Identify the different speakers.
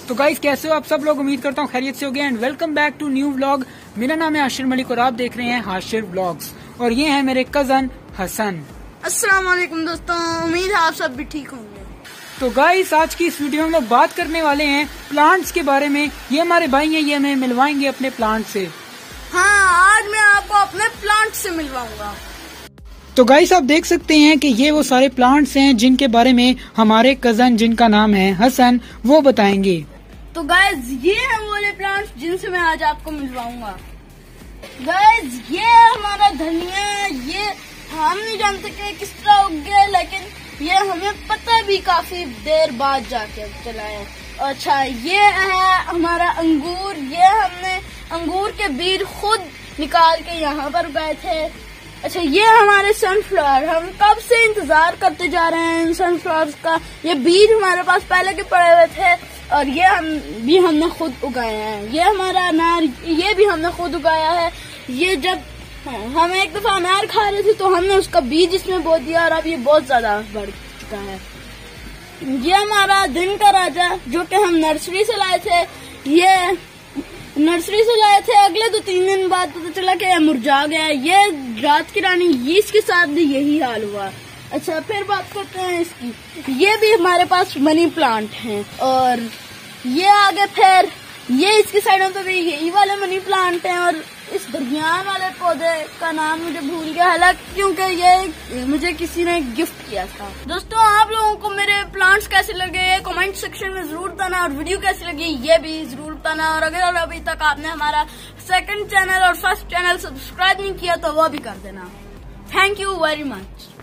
Speaker 1: तो गाइस कैसे हो आप सब लोग, उम्मीद करता हूँ खैरियत से होगे and welcome back to new vlog. मेरा नाम है हाशिर मलिक और आप देख रहे हैं हाशिर व्लॉग्स और ये है मेरे कजन हसन।
Speaker 2: अस्सलाम वालेकुम दोस्तों, उम्मीद है आप सब भी ठीक होंगे।
Speaker 1: तो गाइस आज की इस वीडियो में हम लोग बात करने वाले हैं प्लांट्स के बारे में। ये हमारे भाई हैं, ये हमें मिलवाएंगे अपने प्लांट से।
Speaker 2: हाँ, आज मैं आपको अपने प्लांट से मिलवाऊंगा।
Speaker 1: तो गाइस आप देख सकते हैं कि ये वो सारे प्लांट्स हैं जिनके बारे में हमारे कजन, जिनका नाम है हसन, वो बताएंगे।
Speaker 2: तो गाइस ये है वो वाले प्लांट्स जिनसे मैं आज आपको मिलवाऊंगा। गाइस ये हमारा धनिया, ये हम नहीं जानते कि किस तरह उग गया, लेकिन ये हमें पता भी काफी देर बाद जाके चला है। अच्छा, ये है हमारा अंगूर, ये हमने अंगूर के बीज खुद निकाल के यहाँ पर उगाए थे। अच्छा, ये हमारे सनफ्लावर, हम कब से इंतजार करते जा रहे हैं इन सनफ्लावर्स का। ये बीज हमारे पास पहले के पड़े हुए थे और ये हमने खुद उगाए हैं। ये हमारा अनार, ये भी हमने खुद उगाया है। ये जब हम एक दफा अनार खा रहे थे तो हमने उसका बीज इसमें बो दिया और अब ये बहुत ज्यादा बढ़ चुका है। ये हमारा दिन का राजा, जो कि हम नर्सरी से लाए थे। ये नर्सरी से लाए थे, अगले 2-3 दिन बाद पता चला कि मुरझा गया। ये रात की रानी, ये इसके साथ भी यही हाल हुआ। अच्छा, फिर बात करते हैं इसकी। ये भी हमारे पास मनी प्लांट हैं और ये आगे फिर ये इसकी साइडों पे भी यही वाले मनी प्लांट हैं। और इस दरमियान वाले पौधे का नाम मुझे भूल गया, हालांकि क्योंकि ये मुझे किसी ने गिफ्ट किया था। दोस्तों, आप लोगों को मेरे प्लांट्स कैसे लगे कमेंट सेक्शन में जरूर बताना, और वीडियो कैसी लगी ये भी जरूर बताना। और अगर अभी तक आपने हमारा सेकंड चैनल और फर्स्ट चैनल सब्सक्राइब नहीं किया तो वो भी कर देना। Thank you very much.